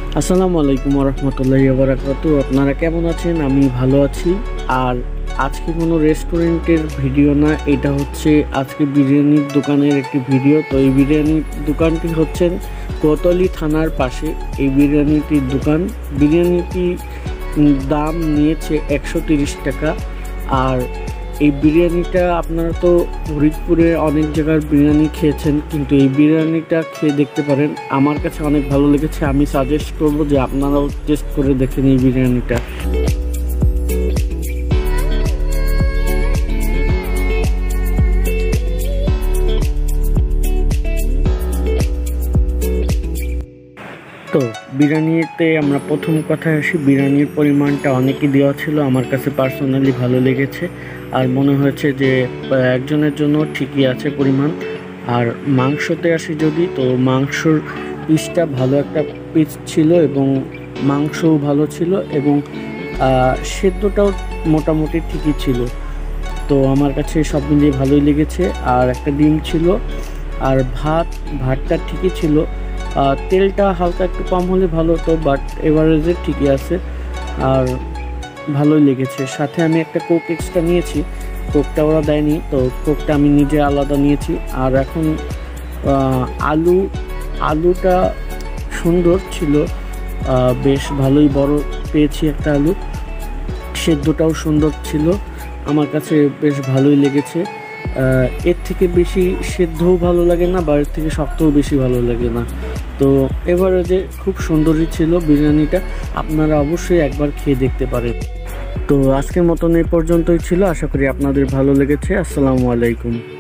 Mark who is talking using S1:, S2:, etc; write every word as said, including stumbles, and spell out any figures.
S1: আসসালামু আলাইকুম ওয়া রাহমাতুল্লাহি ওয়া বারাকাতুহু। আপনারা কেমন আছেন? আমি ভালো আছি। আর আজকে কোনো রেস্টুরেন্টের ভিডিও না, এটা হচ্ছে আজকে বিরিয়ানির দোকানের একটি ভিডিও। তো এই বিরিয়ানির দোকানটি হচ্ছে কোতোয়ালি থানার পাশে এই বিরিয়ানিটির দোকান। বিরিয়ানিটি দাম নিয়েছে একশো তিরিশ টাকা। আর এই বিরিয়ানিটা আপনারা তো ফরিদপুরে অনেক জায়গার বিরিয়ানি খেয়েছেন, কিন্তু এই বিরিয়ানিটা খেয়ে দেখতে পারেন। আমার কাছে অনেক ভালো লেগেছে। আমি সাজেস্ট করব যে আপনারাও টেস্ট করে দেখেন এই বিরিয়ানিটা। তো বিরিয়ানিতে আমরা প্রথম কথায় আসি, বিরিয়ানির পরিমাণটা অনেকই দেওয়া ছিল। আমার কাছে পার্সোনালি ভালো লেগেছে, আর মনে হয়েছে যে একজনের জন্য ঠিকই আছে পরিমাণ। আর মাংসতে আসি যদি, তো মাংসর পিসটা ভালো একটা পিস ছিল এবং মাংসও ভালো ছিল এবং সেদ্ধটাও মোটামুটি ঠিকই ছিল। তো আমার কাছে সব মিলিয়ে ভালোই লেগেছে। আর একটা ডিম ছিল, আর ভাত ভাতটা ঠিকই ছিল। তেলটা হালকা একটু কম হলে ভালো হতো, বাট এভারেজে ঠিকই আছে আর ভালোই লেগেছে। সাথে আমি একটা কোক এক্সট্রা নিয়েছি, কোকটা ওরা দেয়নি, তো কোকটা আমি নিজে আলাদা নিয়েছি। আর এখন আলু আলুটা সুন্দর ছিল, বেশ ভালোই বড় পেয়েছি একটা আলু। সেদ্ধটাও সুন্দর ছিল, আমার কাছে বেশ ভালোই লেগেছে। এর থেকে বেশি সেদ্ধও ভালো লাগে না, বা এর থেকে শক্তও বেশি ভালো লাগে না। তো এভারেজে খুব সুন্দরই ছিল বিরিয়ানিটা। আপনারা অবশ্যই একবার খেয়ে দেখতে পারেন। তো আজকের মতন এই পর্যন্তই ছিল। আশা করি আপনাদের ভালো লেগেছে। আসসালামু আলাইকুম।